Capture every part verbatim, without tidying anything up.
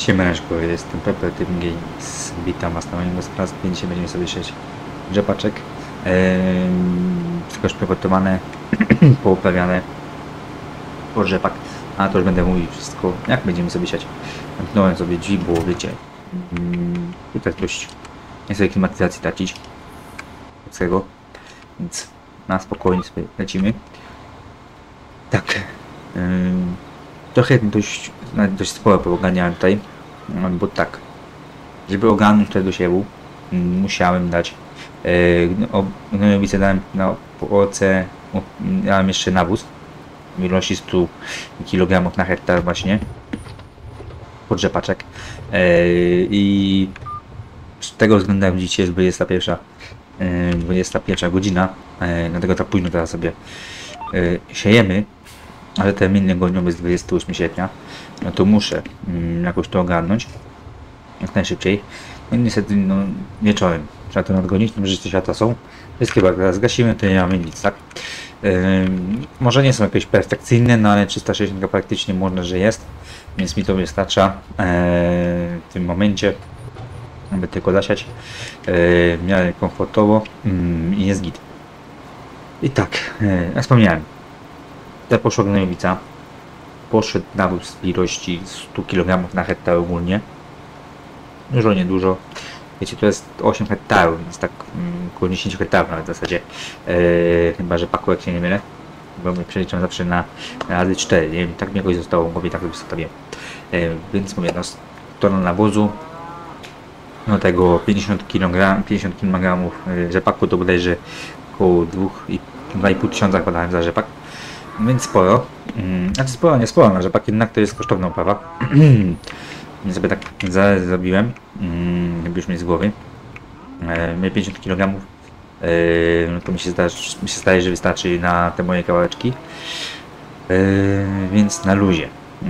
Siemaneczko, jestem Pepe Tym Games. Witam Was na moim gospodarstwie. Dzisiaj będziemy sobie sieć rzepaczek. Eee, wszystko już przygotowane, pouprawiane pod rzepak. A to już będę mówił wszystko, jak będziemy sobie siać. Zamknąłem sobie drzwi, bo wiecie, mm, tutaj dość nie sobie klimatyzacji tracić. Od tego, więc na spokojnie sobie lecimy. Tak. Eee, trochę dość, dość sporo poganiałem tutaj. Bo tak, żeby ogarnąć to do siewu, musiałem dać gnojowice, dałem na oce, dałem jeszcze nawóz w ilości stu kilogramów na hektar właśnie pod rzepaczek i z tego względu dzisiaj jest dwudziesta pierwsza, dwudziesta pierwsza godzina, dlatego tak późno teraz sobie siejemy, ale termin negoniowy jest dwudziestego ósmego sierpnia. No to muszę mm, jakoś to ogarnąć jak najszybciej. No i niestety no, wieczorem trzeba to nadgonić, no, że te światła są. Wszystkie teraz zgasimy, to nie mamy nic, tak? Yy, może nie są jakieś perfekcyjne, no ale trzysta sześćdziesiąt praktycznie można, że jest, więc mi to wystarcza yy, w tym momencie, aby tylko zasiać yy, w miarę komfortowo yy, i jest git. I tak, yy, jak wspomniałem, ta poszła gnojowica. Poszedł nawóz w ilości stu kilogramów na hektar ogólnie. Dużo, niedużo. Wiecie, to jest osiem hektarów, więc tak mm, około dziesięć hektarów nawet w zasadzie. Yy, chyba, że paku, jak się nie mylę. Bo my przeliczam zawsze na, na razy cztery. Nie wiem, tak mi jakoś zostało, bo tak sobie zostawiłem. Yy, więc mówię, no, tona nawozu. Do tego pięćdziesiąt kilogramów yy, rzepaku, to bodajże około dwa i pół tysiąca podałem za rzepak. Więc sporo. Znaczy sporo, nie sporo, na rzepak jednak to jest kosztowna uprawa. Więc sobie tak zrobiłem, żeby już mieć z głowy. Mnie pięćdziesiąt kilogramów. No to mi się, zdaje, mi się zdaje, że wystarczy na te moje kawałeczki. Więc na luzie.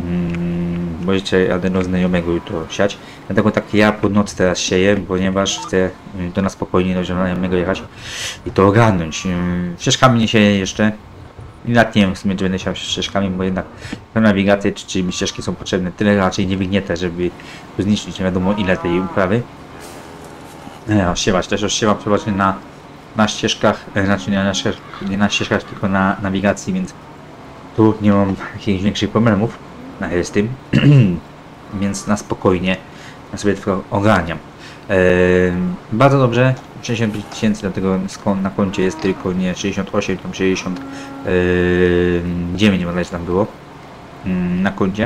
Bo jeszcze jadę do znajomego jutro siać. Dlatego tak ja po nocy teraz sieję, ponieważ chcę do nas spokojnie do znajomego jechać i to ogarnąć. Ścieżkami nie sieję jeszcze. I nawet nie wiem w sumie, czy będę siał ścieżkami, bo jednak nawigacje, czy, czy mi ścieżki są potrzebne, tyle raczej nie wygnięte, żeby zniszczyć nie wiadomo ile tej uprawy. E, osiewać też osiewam przeważnie na, na ścieżkach, e, znaczy nie na, nie na ścieżkach, tylko na nawigacji, więc tu nie mam jakichś większych problemów e, z tym, więc na spokojnie ja sobie tylko ogarniam. E, bardzo dobrze, sześćdziesiąt pięć tysięcy, dlatego na koncie jest tylko nie sześćdziesiąt osiem, tam sześćdziesiąt dziewięć bodajże tam było yy, na koncie.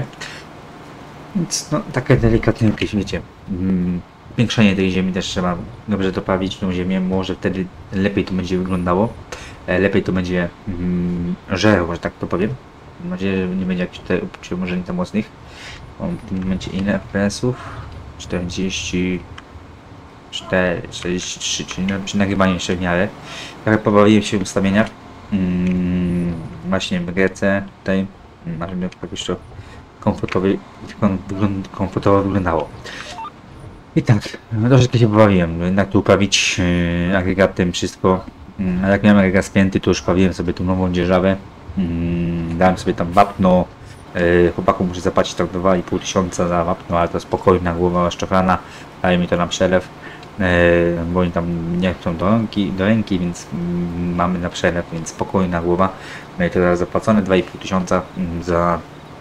Więc no, takie delikatne jakieś, wiecie, yy, piększenie tej ziemi też trzeba dobrze doprawić tą ziemię, może wtedy lepiej to będzie wyglądało, e, lepiej to będzie yy, żerło, że tak to powiem. Mam nadzieję, że nie będzie jakichś przemożeń tam mocnych. Mam w tym momencie ile F P S-ów? czterdzieści cztery, czterdzieści trzy, czyli na, przy nagrywaniu jeszcze w miarę. Trochę pobawiłem się w ustawieniach. Hmm, właśnie w Grece tutaj, żeby jakoś to komfortowo, komfortowo wyglądało. I tak, troszeczkę się pobawiłem, jednak tu uprawić yy, agregatem wszystko. Yy, a jak miałem agregat spięty, to już prawiłem sobie tą nową dzierżawę. Yy, dałem sobie tam wapno. Yy, chłopaku muszę zapłacić tak dwa i pół tysiąca za wapno, ale to spokojna głowa szczochrana, daje mi to na przelew. Yy, bo oni tam nie chcą do ręki, do ręki, więc yy, mamy na przelew, więc spokojna głowa. No i to teraz zapłacone dwa i pół tysiąca yy, za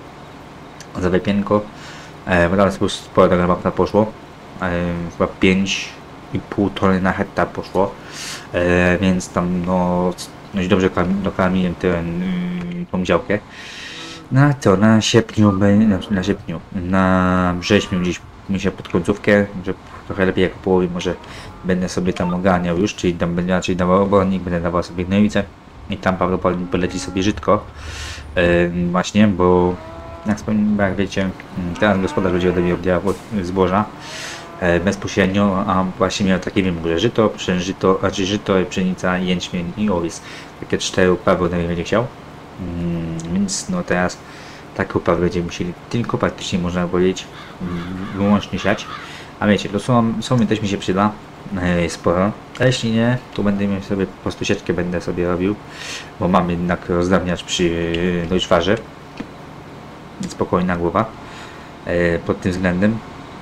za wypięnko, yy, bo teraz sporo tego wapna poszło, yy, chyba pięć i pół tony na hektar poszło, yy, więc tam no dość dobrze dokarmiłem ten yy, tą działkę. Na to, na sierpniu, na, na sierpniu, na wrześniu gdzieś myślę pod końcówkę, że trochę lepiej jak w połowie może będę sobie tam ogarniał już, czyli tam będę raczej dawał obornik, będę dawał sobie gnojowice i tam prawdopodobnie poleci sobie żytko. Yy, właśnie, bo jak, jak wiecie, teraz gospodarz będzie ode mnie odbierał zboża yy, bezpośrednio, a właśnie miał takie wiem, że żyto, pszeniżyto, raczej żyto, pszenica, jęczmień i owiec. Takie cztery uprawy ode mnie będzie chciał. Yy, więc no teraz takie uprawy będziemy musieli tylko praktycznie można powiedzieć wyłącznie siać. A wiecie, to są, są też mi się przyda yy, sporo. A jeśli nie, to będę miał sobie po prostu sieczkę będę sobie robił, bo mam jednak rozdawniacz przy yy, Deutschfarze. Spokojna głowa yy, pod tym względem.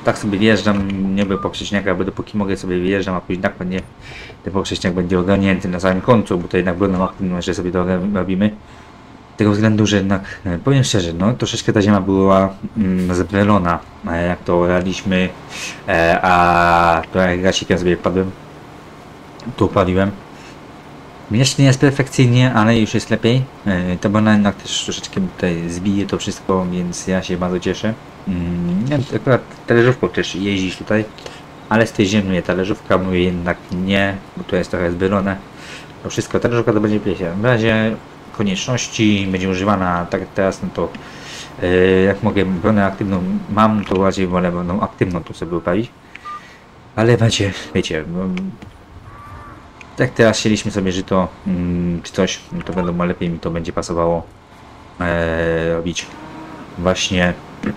tak sobie wjeżdżam, nie będę poprzeczniaka, bo dopóki mogę sobie wjeżdżam, a później tak nie, ten poprzeczniak będzie ogarnięty na samym końcu, bo to jednak brudną aktywność, że sobie to robimy. Z tego względu, że jednak, powiem szczerze, no troszeczkę ta ziemia była mm, zbrelona, jak to oraliśmy, e, a to jak gasikiem sobie padłem, tu paliłem. Jeszcze nie jest perfekcyjnie, ale już jest lepiej. E, ta bana jednak też troszeczkę tutaj zbije to wszystko, więc ja się bardzo cieszę. Mm, ja akurat talerzówką też jeździć tutaj, ale z tej ziemi talerzówka mówię jednak nie, bo to jest trochę zbrelone. To wszystko, talerzówka to będzie piesie. W razie konieczności będzie używana tak jak teraz, no to yy, jak mogę bronę aktywną mam, to bardziej wolę będą aktywną tu sobie upalić. Ale będzie, wiecie, no, jak teraz chcieliśmy sobie żyto mm, czy coś, no to wiadomo lepiej mi to będzie pasowało e, robić właśnie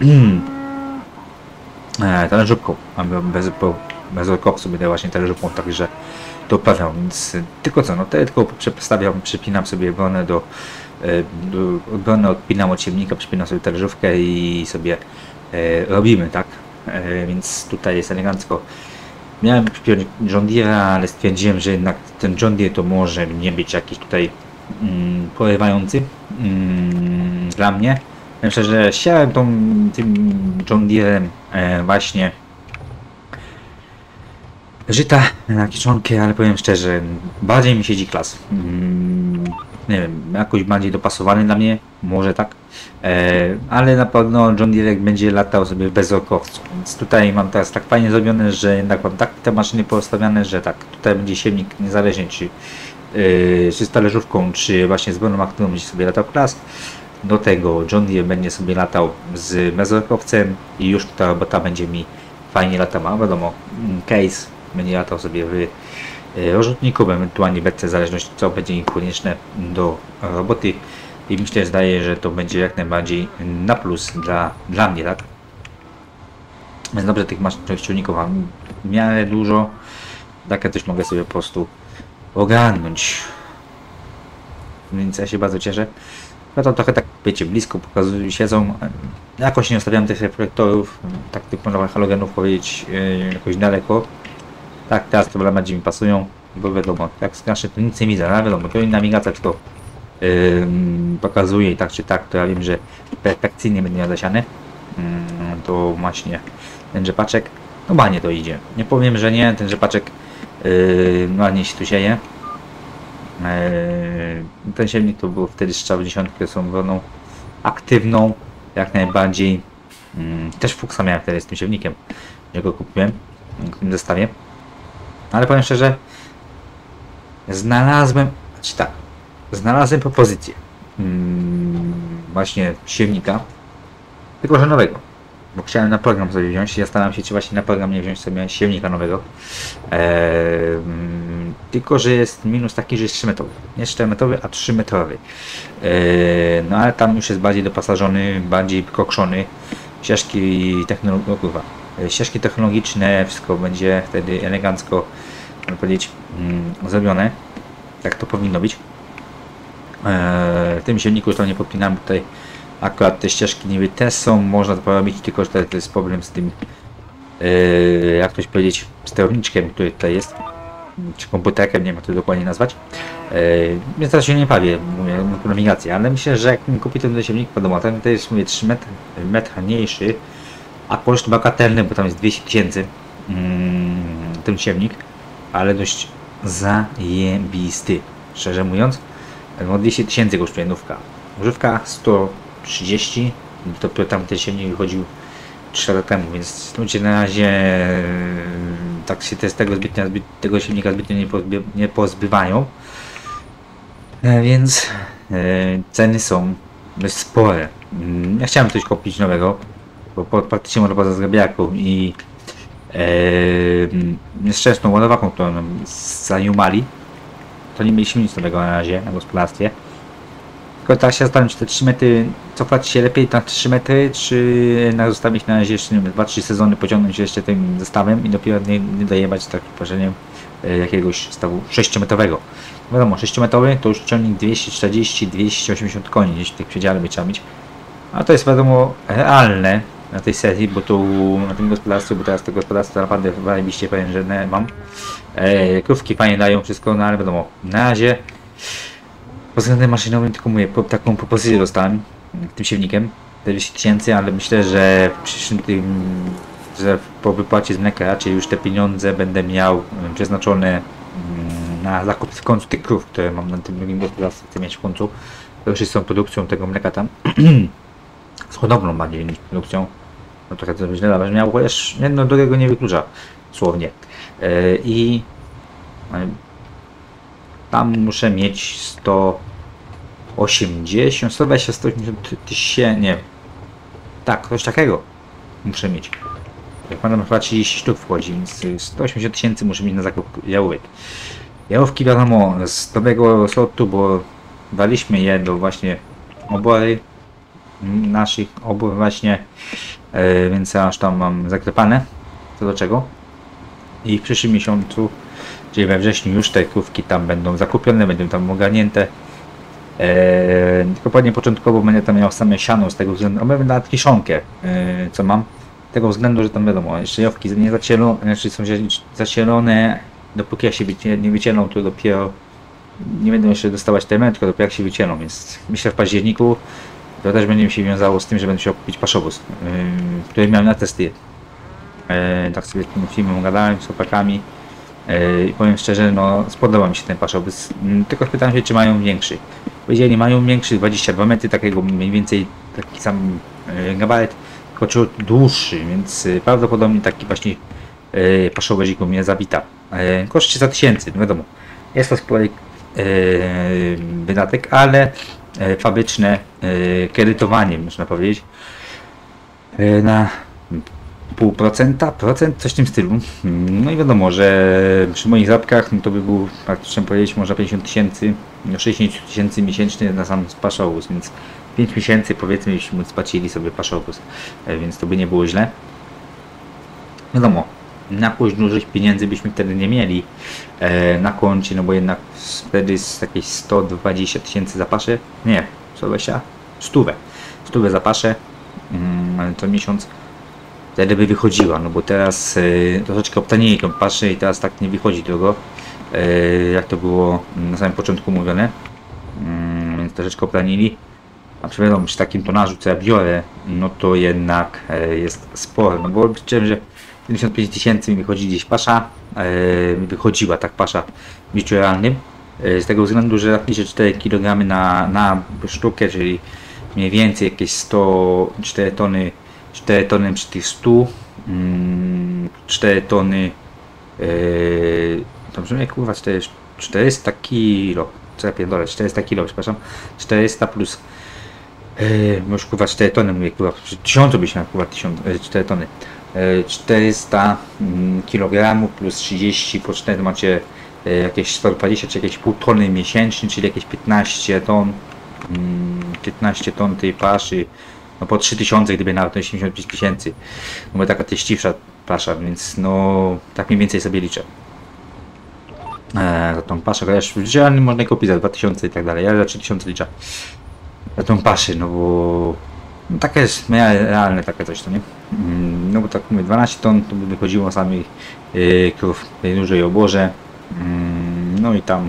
e, talerzówką, aby bez, bez koksu będę właśnie talerzówką, także to uprawiam, więc tylko co, no to tylko przestawiam, przypinam sobie bronę do, do bronę odpinam od ciemnika, przypinam sobie talerzówkę i sobie e, robimy, tak, e, więc tutaj jest elegancko. Miałem przypiąć John Deere, ale stwierdziłem, że jednak ten John Deere to może nie być jakiś tutaj mm, porywający mm, dla mnie. Myślę, że siałem tą, tym John Deerem e, właśnie żyta na kiszonkę, ale powiem szczerze, bardziej mi siedzi klas. Mm, nie wiem, jakoś bardziej dopasowany dla mnie, może tak. E, ale na pewno John Deere będzie latał sobie bez okowców, więc tutaj mam teraz tak fajnie zrobione, że jednak mam tak te maszyny postawione, że tak, tutaj będzie siewnik niezależnie czy, yy, czy z talerzówką, czy właśnie z broną aktywną będzie sobie latał klas. Do tego John Deere będzie sobie latał z bezorkowcem i już ta robota będzie mi fajnie latała. Wiadomo, case będzie latał sobie w rozrzutniku, ewentualnie beczce, w zależności co będzie im konieczne do roboty. I myślę, zdaje, że to będzie jak najbardziej na plus dla, dla mnie, tak? Więc dobrze, tych maszyn silników mam w miarę dużo. Tak ja też mogę sobie po prostu ogarnąć. Więc ja się bardzo cieszę. No to trochę tak, wiecie, blisko pokazują, siedzą. Jakoś nie ustawiam tych reflektorów, tak typowo halogenów powiedzieć, yy, jakoś daleko. Tak, teraz to bardziej mi pasują, bo wiadomo, jak skraszę to nic nie widzę, ale wiadomo, to inna nawigacja tylko Yy, pokazuje i tak czy tak, to ja wiem, że perfekcyjnie będzie nadasiany. Yy, to właśnie ten rzepaczek, no ładnie to idzie. Nie powiem, że nie, ten rzepaczek yy, ładnie się tu sieje. Yy, ten siewnik to był wtedy strzał dziesiątkę, są broną aktywną, jak najbardziej. Yy, też fuksa miałem wtedy z tym siewnikiem, jak go kupiłem w tym zestawie. Ale powiem szczerze, znalazłem, znaczy tak, znalazłem propozycję hmm, właśnie siewnika, tylko że nowego, bo chciałem na program sobie wziąć. Ja staram się, czy właśnie na program nie wziąć sobie siewnika nowego, eee, hmm, tylko że jest minus taki, że jest trzy metrowy, nie cztery metrowy, a trzy metrowy, eee, no ale tam już jest bardziej dopasażony, bardziej kokszony, ścieżki technologiczne, ścieżki technologiczne, wszystko będzie wtedy elegancko, można powiedzieć, hmm, zrobione, tak to powinno być. W tym silniku już to nie podpinam, tutaj akurat te ścieżki niby też są, można to porobić, tylko że to jest problem z tym, yy, jak ktoś powiedzieć, sterowniczkiem, który tutaj jest, czy komputerkiem, nie wiem jak to dokładnie nazwać, yy, więc teraz się nie bawię, mówię, na nawigację, ale myślę, że jak mi kupi ten silnik, wiadomo, ten to jest, mówię, trzy metry, metr mniejszy, a koszt bagatelny, bo tam jest dwieście tysięcy yy, ten silnik, ale dość zajebisty, szczerze mówiąc. No dwieście tysięcy kosztuje nówka. Używka sto trzydzieści, dopiero tam ten silnik wychodził trzy lata temu, więc ludzie na razie tak się z tego, zbytnio, zbyt, tego silnika zbytnio nie, pozby, nie pozbywają. E, więc e, ceny są dość spore. Ja chciałem coś kupić nowego, bo po, praktycznie można poza zgrabiaką i e, nieszczęsną ładowaką, którą zajumali. To nie mieliśmy nic nowego na razie na gospodarstwie. Tylko teraz się zastanawiam, czy te trzy metry cofać się lepiej na trzy metry, czy zostawić na razie jeszcze dwa trzy sezony, pociągnąć jeszcze tym zestawem i dopiero nie, nie dojebać tak położeniem e, jakiegoś stawu sześciometrowego. Wiadomo, sześciometrowy to już ciągnik dwieście czterdzieści do dwustu osiemdziesięciu koni, gdzieś w tych przedziale by trzeba mieć. A to jest wiadomo realne, na tej serii, bo tu na tym gospodarstwie, bo teraz to gospodarstwo naprawdę zajebiście powiem, że nie mam. E, krówki fajnie dają wszystko, no ale wiadomo, na razie pod względem maszynowym tylko mówię, po, taką propozycję dostałem tym siewnikiem, czterdzieści tysięcy, ale myślę, że w przyszłym tym, że po wypłacie z mleka raczej już te pieniądze będę miał przeznaczone mm, na zakup w końcu tych krów, które mam na tym drugim gospodarstwie, chcę mieć w końcu. To już jest tą produkcją tego mleka tam. Z hodowlą bardziej niż produkcją. No trochę to źle zabrzmiało, chociaż jedno drugiego nie wyklucza słownie. Yy, I yy, tam muszę mieć sto osiemdziesiąt, sto dwadzieścia, sto osiemdziesiąt tysięcy, nie. Tak, coś takiego muszę mieć. Jak pamiętam, chyba trzydzieści sztuk wchodzi, więc sto osiemdziesiąt tysięcy muszę mieć na zakup jałówek. Jałówki wiadomo z dobrego sortu, bo daliśmy je do właśnie obory naszych obór właśnie, yy, więc aż tam mam zaklepane co do czego. I w przyszłym miesiącu, czyli we wrześniu już te krówki tam będą zakupione, będą tam ogarnięte. Eee, tylko pewnie początkowo będę tam miał same siano z tego względu, a będę nawet kiszonkę, eee, co mam, z tego względu, że tam wiadomo, jeszcze jawki nie zacielone, znaczy są zacielone, dopóki ja się wycie, nie wycielą, to dopiero nie będę jeszcze dostawać te tylko dopiero jak się wycielą, więc myślę w październiku to też będzie mi się wiązało z tym, że będę musiał kupić paszowóz, eee, który miałem na testy. Eee, tak sobie z tym filmem gadałem z chłopakami. I powiem szczerze, no spodoba mi się ten paszowóz, tylko pytam się, czy mają większy. Powiedzieli, mają większy, dwadzieścia dwa metry, takiego mniej więcej taki sam gabaret, tylko ciut dłuższy, więc prawdopodobnie taki właśnie paszowozik u mnie zawita. Koszt trzysta tysięcy, no wiadomo, jest to spory wydatek, ale fabryczne kredytowanie, można powiedzieć, na pół procenta, procent, coś w tym stylu. No i wiadomo, że przy moich zarobkach no to by był praktycznie powiedzieć może pięćdziesiąt tysięcy, sześćdziesiąt tysięcy miesięcznie na sam paszowóz, więc pięć miesięcy powiedzmy byśmy spłacili sobie paszowóz, więc to by nie było źle. Wiadomo, na jakąś dużych pieniędzy byśmy wtedy nie mieli e, na koncie, no bo jednak wtedy jest jakieś sto dwadzieścia tysięcy za paszę, nie, sto dwadzieścia, stówę, stówę za paszę, mm, to miesiąc. Wtedy by wychodziła, no bo teraz y, troszeczkę obtanieje paszy i teraz tak nie wychodzi drogo, y, jak to było na samym początku mówione, y, więc troszeczkę obtanili. A przy, wiadomo, przy takim tonażu, co ja biorę, no to jednak y, jest sporo, no bo chciałem, że pięćdziesiąt pięć tysięcy mi wychodzi gdzieś pasza, y, mi wychodziła tak pasza w życiu realnym, y, z tego względu, że napiszę cztery kilogramy na, na sztukę, czyli mniej więcej jakieś sto cztery tony, cztery tony przy tych stu, cztery tony, yy, to brzmi kurwa, czterysta kilo, co ja pierdolę, czterysta kilo, przepraszam, czterysta plus, yy, już kurwa cztery tony, mówię kurwa, przy tysiącu byś miał kurwa cztery tony, yy, czterysta kilogramów plus trzydzieści po cztery to macie yy, jakieś sto dwadzieścia czy jakieś pół tony miesięcznie, czyli jakieś piętnaście ton, yy, piętnaście ton tej paszy. No po trzy tysiące, gdyby nawet osiemdziesiąt pięć tysięcy, no bo taka teściwsza pasza, więc no tak mniej więcej sobie liczę. Eee, za tą paszę, chociaż w życiu można kupić za dwa tysiące i tak dalej, ja za trzy tysiące liczę za tą paszę, no bo no, takie jest realne takie coś, to nie? Mm, no bo tak mówię, dwanaście ton to by wychodziło samych yy, krów w tej dużej oborze, mm, no i tam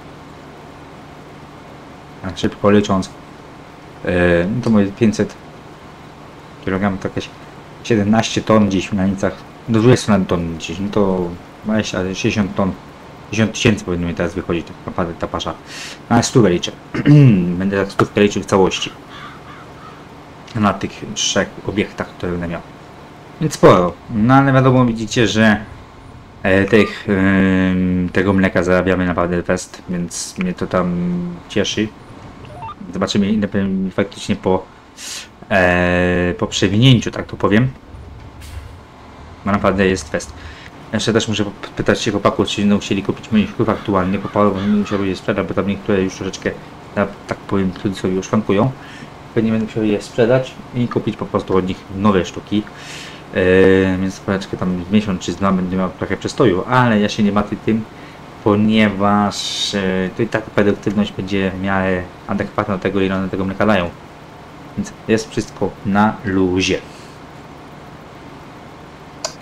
tak szybko licząc, yy, no to mówię pięćset kilogramów, to jakieś siedemnaście ton gdzieś w granicach, do dwudziestu ton gdzieś, no to dwadzieścia, sześćdziesiąt ton, sześćdziesiąt tysięcy powinno mi teraz wychodzić tak naprawdę ta pasza, na stówę liczę, będę tak stówkę liczył w całości na tych trzech obiektach, które będę miał, więc sporo, no ale wiadomo, widzicie, że e, tych, e, tego mleka zarabiamy naprawdę fest, więc mnie to tam cieszy. Zobaczymy ile faktycznie po e, po przewinięciu, tak to powiem, bo naprawdę jest fest. Jeszcze też muszę pytać się chłopaków, czy będą chcieli kupić moich krów aktualnie, bo paru będę musiał je sprzedać, bo tam niektóre już troszeczkę, ja, tak powiem, w cudzysłowie już szwankują. Pewnie będę musiał je sprzedać i kupić po prostu od nich nowe sztuki. Yy, więc troszeczkę tam miesiąc czy dwa będę miał trochę przestoju, ale ja się nie martwię tym, ponieważ yy, to i tak produktywność będzie w miarę adekwatna do tego, ile one tego mleka dają. Więc jest wszystko na luzie.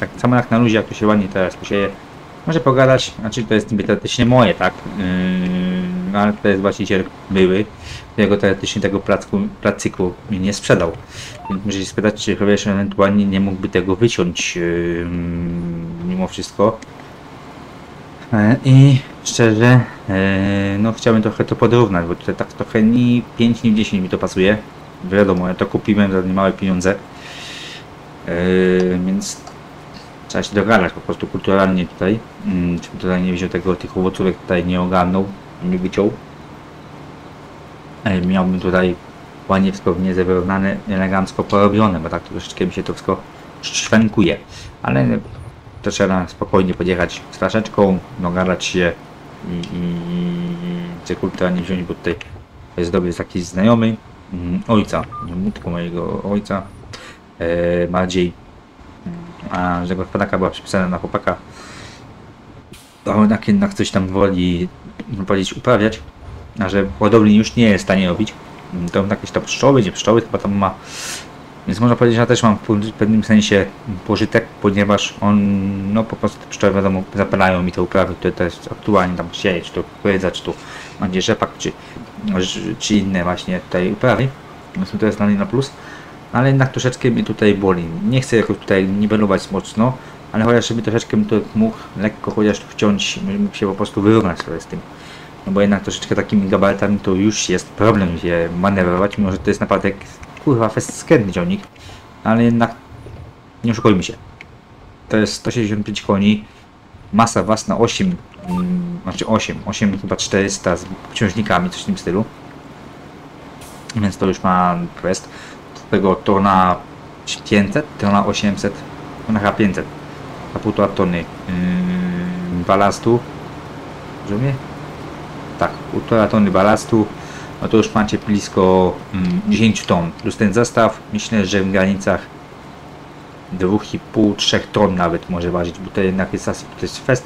tak samo jak na luzie, jak to się ładnie teraz posieje. Może pogadać, znaczy to jest niby teoretycznie moje, tak? Yy, ale to jest właściciel były, którego teoretycznie tego placku, placyku mi nie sprzedał. Więc możecie spytać, czy Chrowiesz ewentualnie nie mógłby tego wyciąć yy, mimo wszystko. Yy, I szczerze, yy, no chciałbym trochę to porównać, bo tutaj tak trochę ni pięć, ni dziesięć mi to pasuje. Wiadomo, ja to kupiłem za niemałe pieniądze. Yy, więc trzeba się dogadać po prostu kulturalnie tutaj. Hmm, czy tutaj nie wziął tego, tych owocówek tutaj nie ogarnął, nie wyciął. Yy, miałbym tutaj ładnie wszystko niezewyrównane, elegancko porobione, bo tak troszeczkę mi się to wszystko szwenkuje. Ale to trzeba spokojnie podjechać z flaszeczką, dogadać się i, i, i kulturalnie wziąć, bo tutaj jest dobry taki znajomy mm, ojca, nie tylko mojego ojca, e, bardziej, a że gospodarka była przypisana na chłopaka, to jednak, jednak coś tam woli powiedzieć uprawiać, a że hodowli już nie jest w stanie robić, to jakieś tam pszczoły, nie pszczoły, chyba tam ma. Więc można powiedzieć, że ja też mam w pewnym sensie pożytek, ponieważ on, no po prostu te pszczoły wiadomo zapalają mi te uprawy, które to jest aktualnie tam sieje, czy to kukurydza, czy tu będzie rzepak, czy, czy inne właśnie tutaj uprawy. Więc to jest dla mnie na plus, ale jednak troszeczkę mnie tutaj boli. Nie chcę jakoś tutaj niwelować mocno, ale chociaż żeby troszeczkę bym to mógł lekko chociaż wciąć, mógł się po prostu wyrównać sobie z tym. No bo jednak troszeczkę takimi gabarytami to już jest problem się manewrować, mimo że to jest naprawdę kurwa fest skrętny ciągnik, ale jednak nie oszukujmy się. To jest sto sześćdziesiąt pięć koni, masa własna osiem, mm, znaczy osiem, osiem chyba czterysta z ciążnikami, coś w tym stylu. Więc to już ma quest. Z tego tona pięćset, tona osiemset, tona chyba pięćset, a półtora tony yy, balastu. Rozumie? Tak, półtora tony balastu. No to już macie blisko mm, dziesięć ton, plus ten zestaw, myślę, że w granicach dwa i pół do trzech ton nawet może ważyć, bo to jednak jest, to jest fest,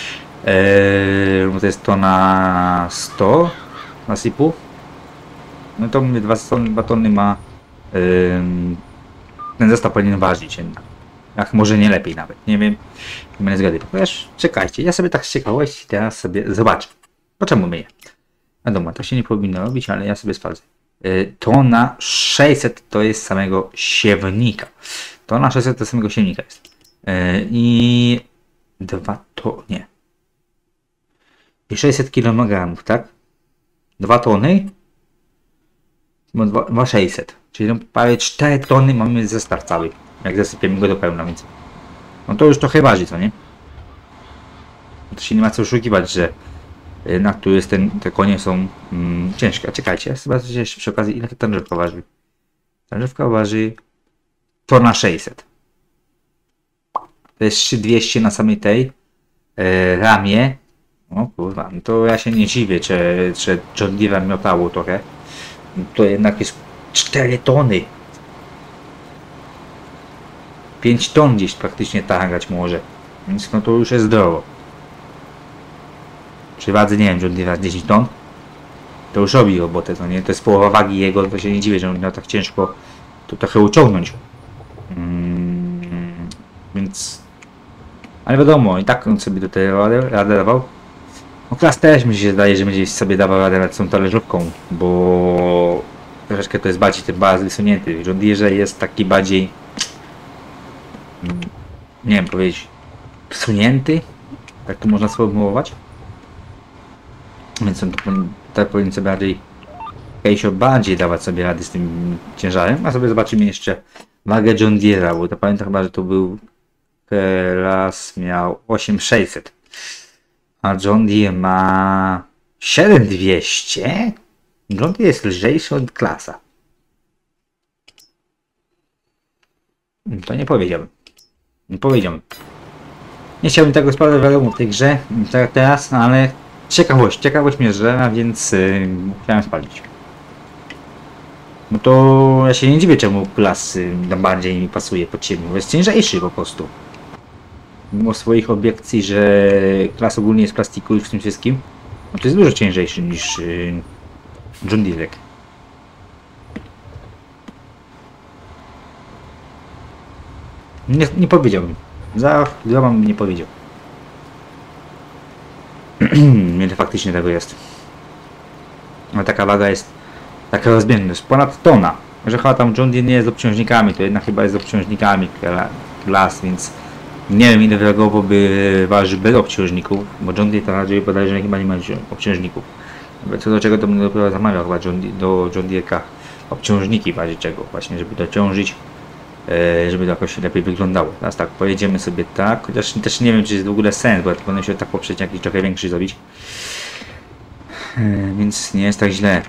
eee, to jest tona sto nasypu, no to mówię, dwa tony ma eee, ten zestaw powinien ważyć jednak, jak może nie lepiej nawet, nie wiem, nie będę zgody, ponieważ czekajcie, ja sobie tak z ciekawości teraz sobie zobaczę, po czemu myję. Wiadomo, to się nie powinno robić, ale ja sobie sprawdzę. Yy, tona sześćset to jest samego siewnika. Tona sześćset to samego siewnika jest. Yy, I dwa to nie. I sześćset kilogramów, tak? dwa tony. dwa tysiące sześćset. Czyli no, prawie cztery tony mamy zestaw cały. Jak zasypiemy go do pełna, więc. No to już trochę waży, co nie? To się nie ma co oszukiwać, że na który jest ten, te konie są mm, ciężkie. A czekajcie, zobaczcie jeszcze przy okazji, ile ta tężewka waży. Tężewka waży tona sześćset. To jest trzy tysiące dwieście na samej tej e, ramie. O kurwa, no to ja się nie dziwię, czy, czy John Deere miotało trochę. To jednak jest cztery tony. pięć ton gdzieś praktycznie targać może. Więc no to już jest zdrowo. Przy wadze, nie wiem, John Deere dziesięć ton, to już robi robotę, to nie, to jest połowa wagi jego, to się nie dziwię, że on miał tak ciężko to trochę uciągnąć. Mm, więc, ale wiadomo, i tak on sobie do tej radę, radę dawał. No Klas też mi się zdaje, że będzie sobie dawał radę nad tą talerzówką, bo troszeczkę to jest bardziej ten bardzo wysunięty. John Deere jest taki bardziej, nie wiem powiedzieć, wsunięty, tak to można sformułować. Więc on tak powinien sobie bardziej Kejsio bardziej dawać sobie rady z tym ciężarem. A sobie zobaczymy jeszcze wagę John Deere'a, bo to pamiętam chyba, że to był Klas miał osiem tysięcy sześćset, a John Deere ma siedem tysięcy dwieście. John Deere jest lżejszy od Klasa. To nie powiedziałbym. Nie powiedziałbym. Nie chciałbym tego sprawdzać wiadomo w tej grze tak teraz, ale ciekawość, ciekawość mnie żera, więc yy, chciałem spalić. No to ja się nie dziwię, czemu Klas yy, bardziej mi pasuje pod siebie, bo jest ciężejszy po prostu. Mimo swoich obiekcji, że Klas ogólnie jest plastiku i w tym wszystkim, no to jest dużo ciężejszy niż yy, John Deere. Nie, nie powiedziałbym. Za dwoma bym nie powiedział. Ile faktycznie tego jest. No taka waga jest, taka rozmienność, ponad tona. Że chyba tam John Deere nie jest z obciążnikami, to jednak chyba jest z obciążnikami klas, więc nie wiem ile wyreagowałoby waży bez obciążników, bo John Deere to raczej podaje, że chyba nie ma obciążników. Co do czego to bym dopiero zamawiał chyba John Deere, do John Deere'ka obciążniki w razie czego, właśnie żeby dociążyć, żeby to jakoś lepiej wyglądało. Teraz tak, pojedziemy sobie tak, chociaż też nie wiem czy jest w ogóle sens, bo ja powinien się tak poprzeć jakiś trochę większy zrobić. Więc nie jest tak źle.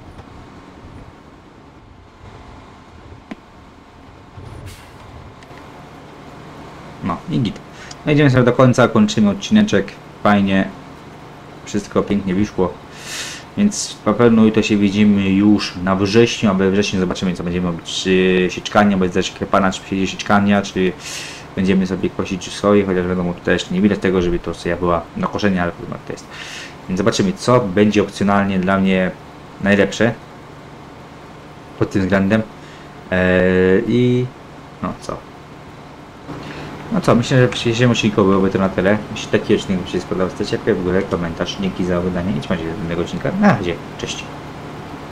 No i git. No idziemy sobie do końca, kończymy odcineczek. Fajnie. Wszystko pięknie wyszło. Więc na pewno jutro się widzimy już na wrześniu, a we wrześniu zobaczymy co będziemy robić. Czy sieczkania, będzie zaklepana, czy przyjdzie sieczkania, czy będziemy sobie kosić swoje, chociaż wiadomo tutaj jeszcze nie widać tego, żeby to soja była na koszenie, ale podobno to jest. Więc zobaczymy co będzie opcjonalnie dla mnie najlepsze pod tym względem. Eee, I no co? No co, myślę, że w dzisiejszym odcinku byłoby to na tyle. Jeśli taki odcinek Wam się spodobał, zostawcie w górę komentarz. Dzięki za oglądanie i trzymajcie się do innego odcinka. Na razie, cześć.